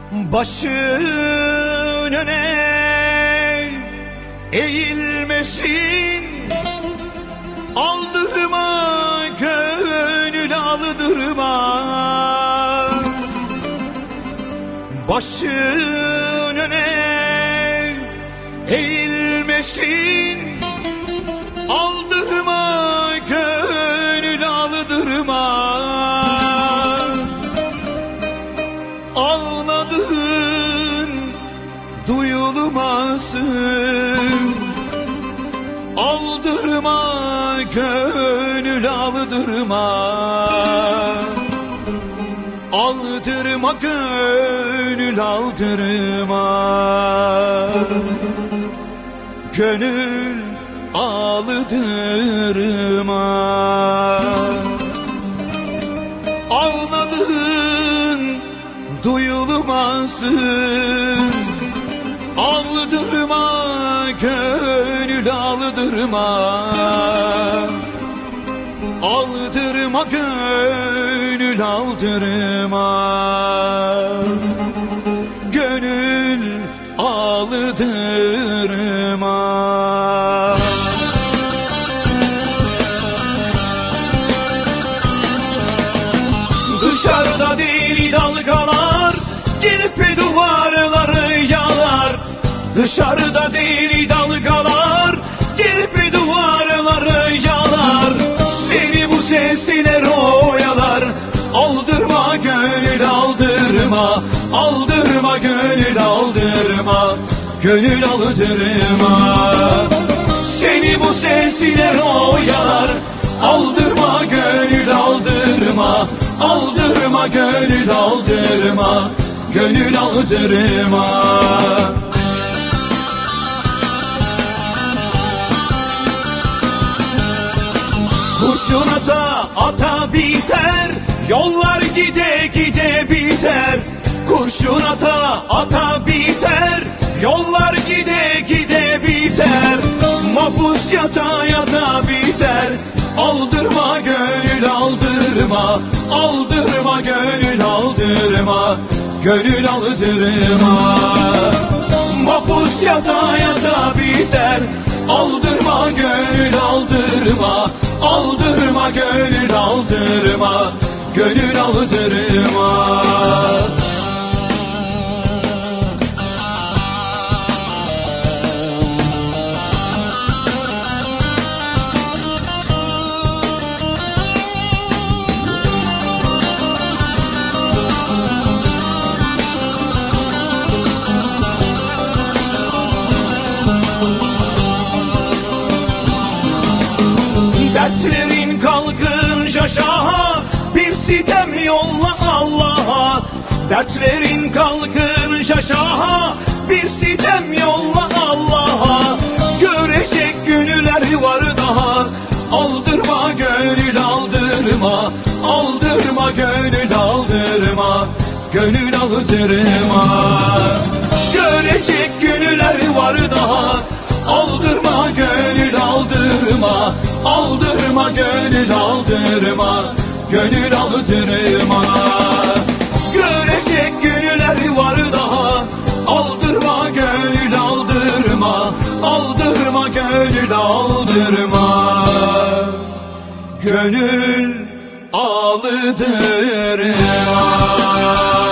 Başın öne eğilmesin, aldırma gönül aldırma. Başın öne eğilmesin, aldırma gönül aldırma. Ağladığın duyulmasın, aldırma gönül aldırma. Aldırma gönül aldırma. Gönül aldırma. Ağladığın duyulmasın, aldırma gönül aldırma. Aldırma gönül aldırma. Gönül aldırma. Dışarıda deli dalgalar gelip duvarları yalar. Dışarıda deli dalgalar gelip duvarları yalar. Seni bu sesler oyalar. Aldırma gönül aldırma. Aldırma gönül aldırma. Gönül aldırma. Seni bu sesler oyalar. Aldırma gönül aldırma. Aldırma gönül aldırma. Gönül aldırma. Kurşun ata ata biter, yollar gide gide biter. Kurşun ata ata biter, yollar gide gide biter. Mapus yata yata biter. Aldırma gönül aldırma. Aldırma gönül aldırma. Gönül aldırma. Mapus yata yata biter. Aldırma gönül aldırma. Aldırma gönül aldırma. Gönül aldırma. Dertlerin kalkınca şaha, bir sitem yolla Allah'a. Dertlerin kalkınca şaha, bir sitem yolla Allah'a. Görecek günler var daha. Aldırma gönül aldırma. Aldırma gönül aldırma. Gönül aldırma. Görecek günler var daha. Aldırma gönül aldırma. Aldırma gönül aldırma. Gönül aldırma. Görecek günler var daha. Aldırma gönül aldırma. Aldırma gönül aldırma. Gönül aldırma.